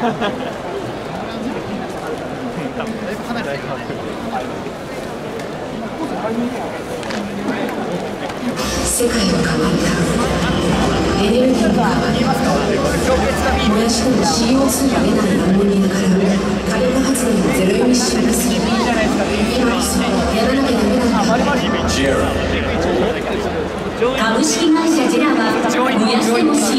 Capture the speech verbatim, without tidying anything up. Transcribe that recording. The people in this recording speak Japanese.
世界は変わった。エネルギーが変わった。燃やしても シーオーツー が出ないアンモニアから火力発電をゼロエミッションにする。今こそやらなきゃダメなんだ。株式会社ジェラは燃やしても シーオーツー